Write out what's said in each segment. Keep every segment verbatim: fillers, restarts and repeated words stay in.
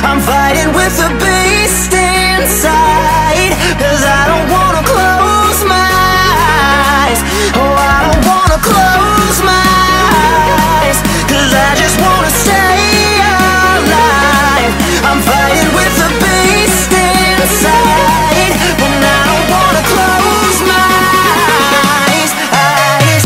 I'm fighting with the beast inside, 'cause I don't wanna close my eyes. Oh, I don't wanna close my eyes, 'cause I just wanna stay alive. I'm fighting with the beast inside, and I don't wanna close my eyes, eyes.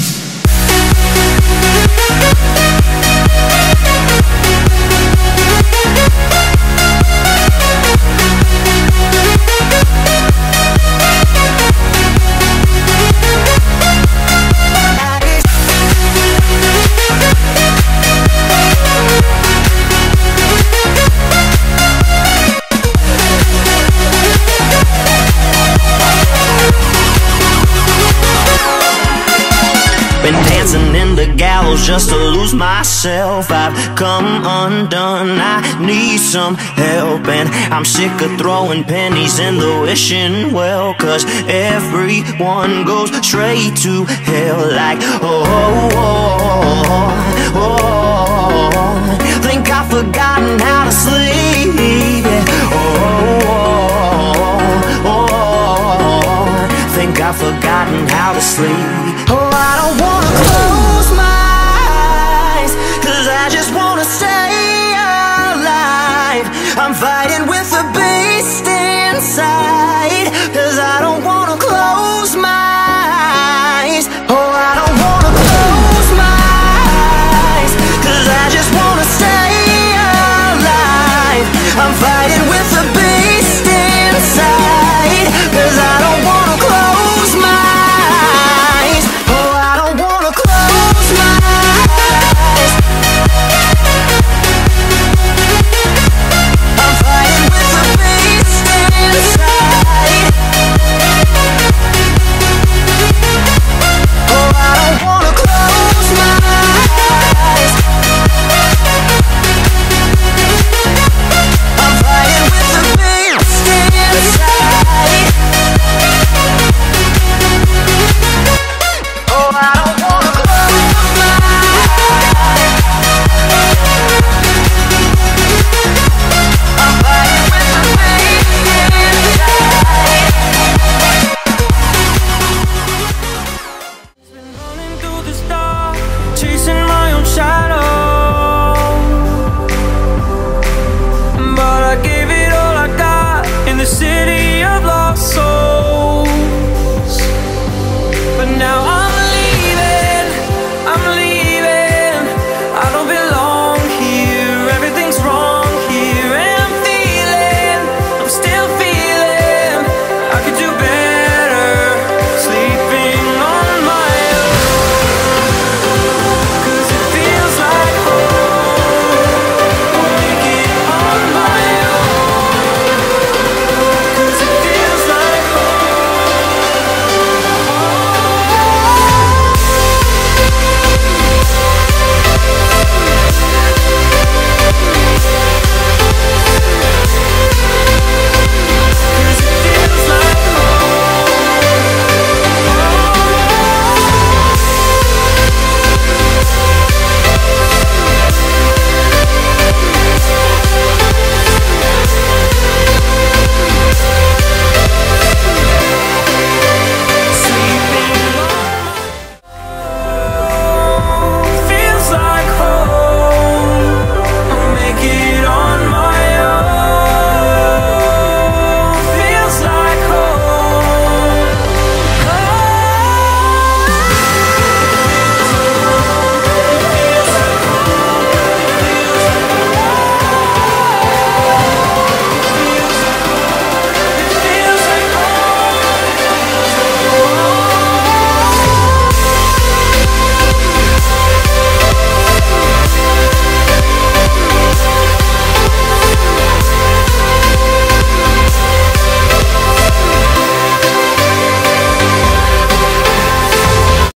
Been dancing in the gallows just to lose myself. I've come undone, I need some help. And I'm sick of throwing pennies in the wishing well, 'cause everyone goes straight to hell. Like, oh, oh, oh, oh. Think I've forgotten how to sleep. Yeah. Oh, oh, oh, oh. Think I've forgotten how to sleep.